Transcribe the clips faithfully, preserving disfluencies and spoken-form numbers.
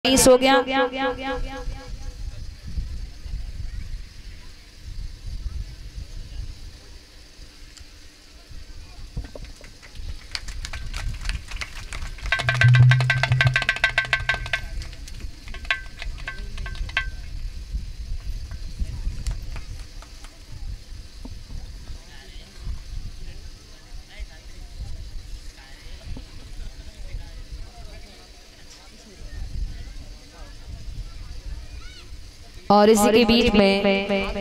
हो गया। और इसी के बीच में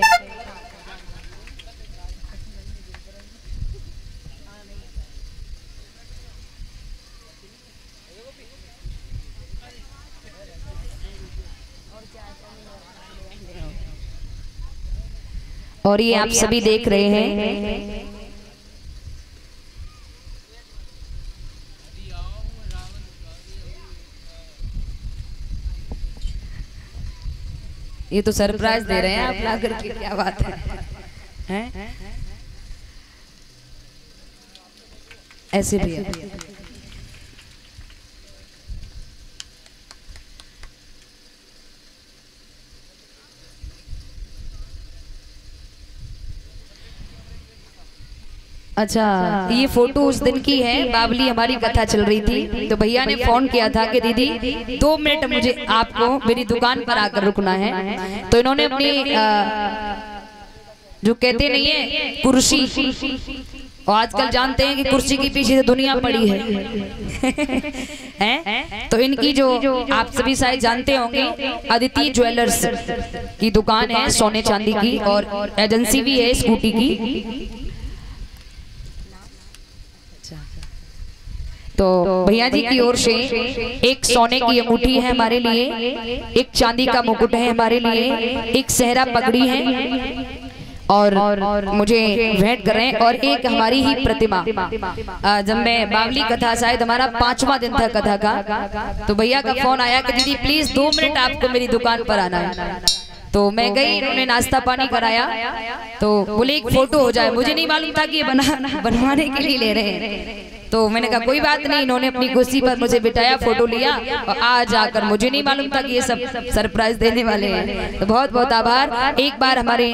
और ये आप सभी देख रहे हैं ये तो सरप्राइज दे रहे हैं आप ला करके, क्या बात है, हैं? ऐसे भी है। अच्छा, ये फोटो उस दिन की है, बावली हमारी कथा चल रही थी तो भैया ने फोन किया था कि दीदी दो मिनट मुझे आपको मेरी दुकान पर आकर रुकना है। तो इन्होंने अपनी आ, जो कहते नहीं है कुर्सी, और आजकल जानते हैं कि कुर्सी के पीछे से दुनिया पड़ी है हैं? तो इनकी जो आप सभी शायद जानते होंगे अदिति ज्वेलर्स की दुकान है सोने चांदी की, और एजेंसी भी है स्कूटी की। तो भैया जी की ओर से एक सोने की अंगूठी है हमारे लिए, एक चांदी का मुकुट है हमारे लिए, एक सहरा पगड़ी है और, और मुझे भेंट कर रहे हैं, और एक हमारी ही प्रतिमा। जब मैं बावली कथा शायद हमारा पांचवा दिन था कथा का, तो भैया का फोन आया कि दीदी प्लीज दो मिनट आपको मेरी दुकान पर आना है। तो मैं गई, इन्होंने नाश्ता पानी कराया, तो बोले एक फोटो हो जाए। मुझे नहीं मालूम था कि ये बना बनवाने के लिए ले रहे हैं, तो मैंने कहा कोई बात नहीं। इन्होंने अपनी कुर्सी पर मुझे बिठाया, फोटो लिया, और आज आकर मुझे नहीं मालूम था कि ये सब सरप्राइज देने वाले हैं। तो बहुत बहुत आभार। एक बार हमारे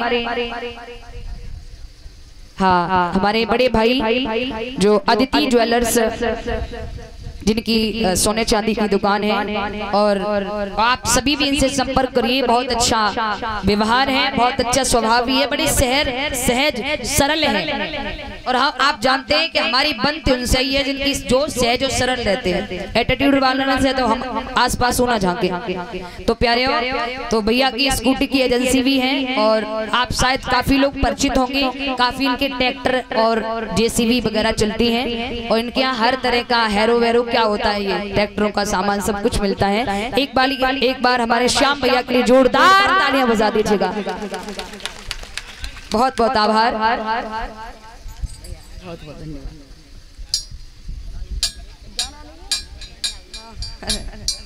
हाँ हमारे बड़े भाई जो अदिति ज्वेलर्स जिनकी सोने चांदी की दुकान है, और आप सभी भी इनसे संपर्क करिए। बहुत अच्छा व्यवहार है, बहुत अच्छा स्वभाव भी है, बड़े सहर सहज सरल है। और हाँ आप जानते हैं कि हमारी बनती उनसे ही है जिनकी जो सहज और सरल रहते हैं। एटीट्यूड वालों से तो हम आसपास होना झांके। तो प्यारे हो, तो भैया की स्कूटी की एजेंसी भी है, और आप शायद काफी लोग परिचित होंगे, काफी इनके ट्रैक्टर और जेसीबी वगैरह चलती हैं, और इनके यहाँ हर तरह का हैरो वैरो क्या होता है, ये ट्रैक्टरों का सामान सब कुछ मिलता है। एक बार एक बार हमारे श्याम भैया के लिए जोरदार तालियां बजा दीजिएगा। बहुत बहुत आभार, बहुत बहुत धन्यवाद।